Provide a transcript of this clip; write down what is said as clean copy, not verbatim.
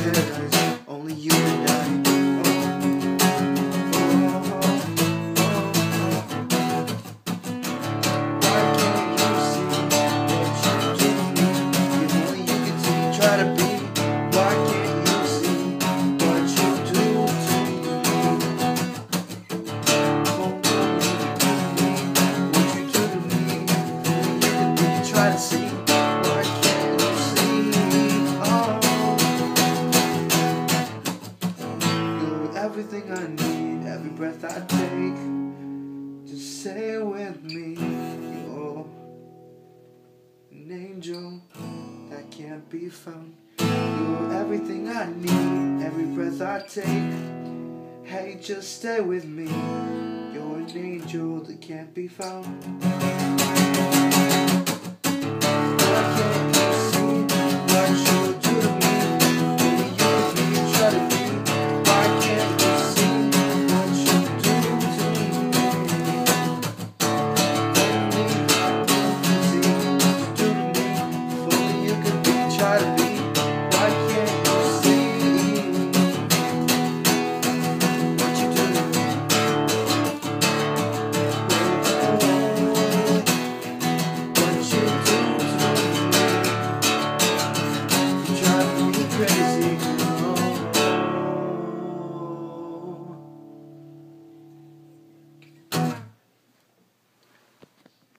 paradise, only you and I. Why can't you see what you do to me? If only you could see, try to be. Why can't you see what you do to me? What you do to me? If only you could be, try to see. Why can't you see? You're everything I need, every breath I take. Just say it with me. You're an angel that can't be found. You're everything I need, every breath I take. Hey, just stay with me. You're an angel that can't be found. Why can't